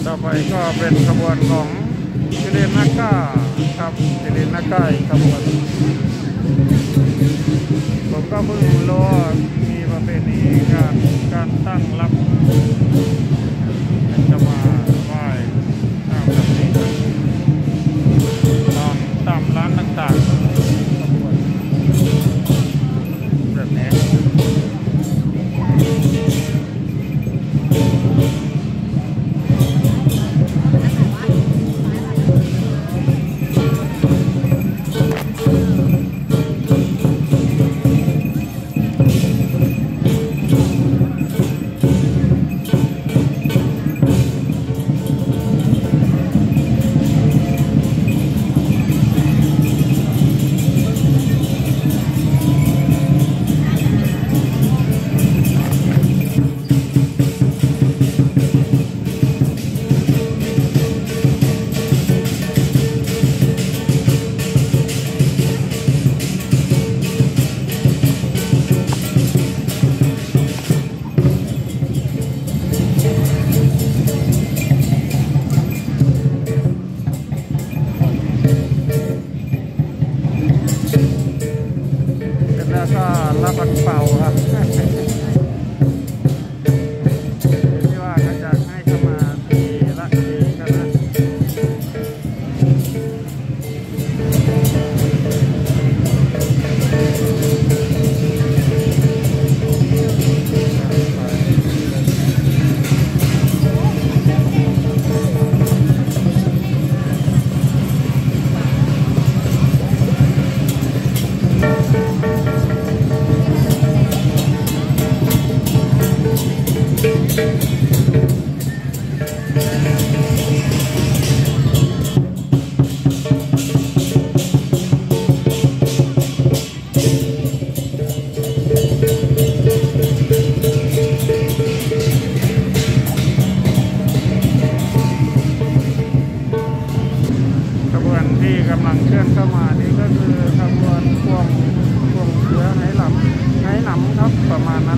ต่อไปก็เป็นขบวนของศิรินากาครับศิรินากาขบวนผมก็เพิ่งรู้มีประเพณีการตั้งรับจะมาไหว้ตามแบบนี้ตามร้านต่างๆขบวนแบบนี้แล้วก็รับอังเปาครับที่ว่าเขาจะให้เข้ามาทีละทีกันนะขบวนที่กำลังเคลื่อนเข้ามานี่ก็คือขบวนพวงเสือไหหลำครับประมาณนั้น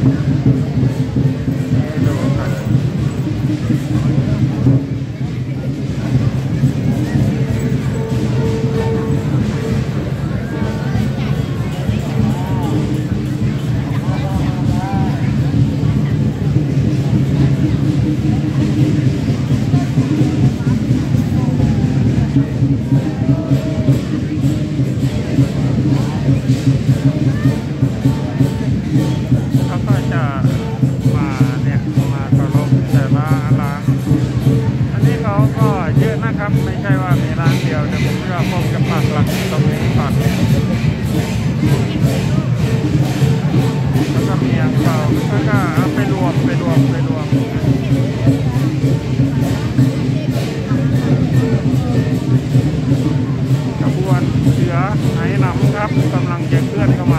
ดูกันเขาก็จะมาเนี่ยมาเคารพแต่ละร้านอันนี้เขาก็เยอะนะครับไม่ใช่ว่ามีร้านเดียวแต่ผมก็คงจะปักหลักตรงนี้ก่อนแล้วก็มีอังเปาแล้วก็เอาไปรวมขบวนเสือไหหลำครับกำลังจะเคลื่อนเข้ามา